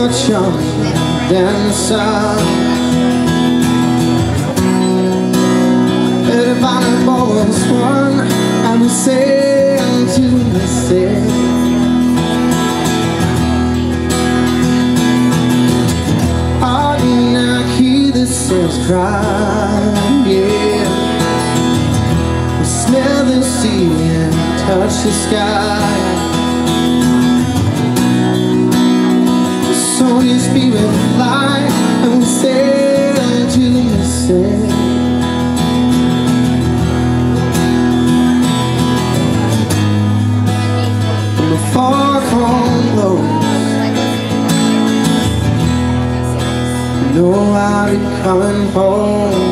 much younger than the sun. If I was one, I would sail to the sea. I do not hear the sails cry, yeah. I smell the sea and touch the sky. So your spirit fly and we sail to the sea. From the far home blows, you know I'll be coming home.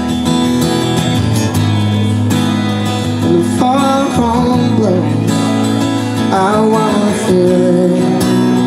When the far home blows, I wanna feel it.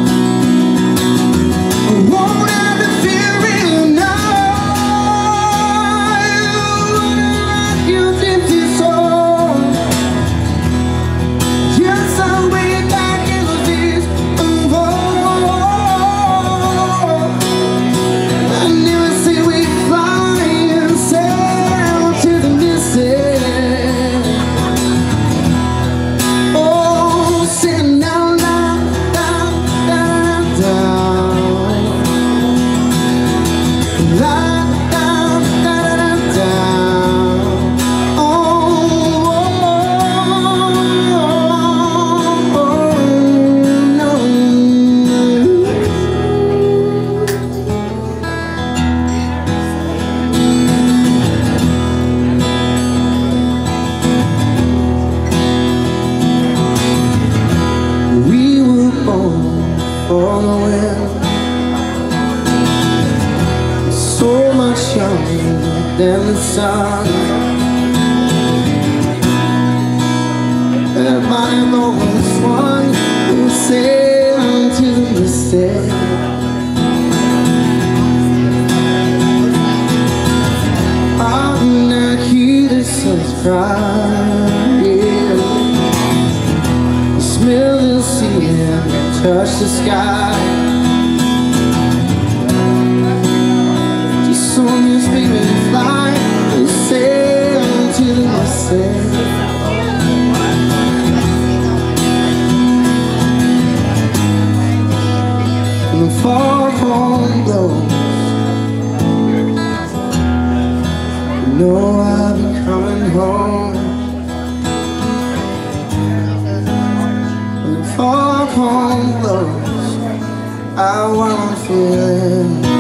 For the wind, so much younger than the sun. If I was one, we would sail to the sea. I do not hear the sails cry, yeah. I smell the sea and touch the sky. Just on your spirit fly and sail to the sea. When the far home blows, you know I'll be coming home. When the far home blows, I wanna feel it.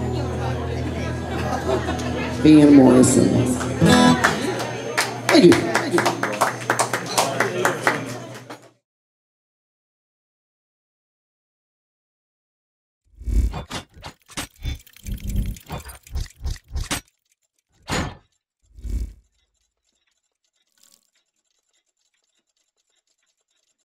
Ian Morrison. Thank you.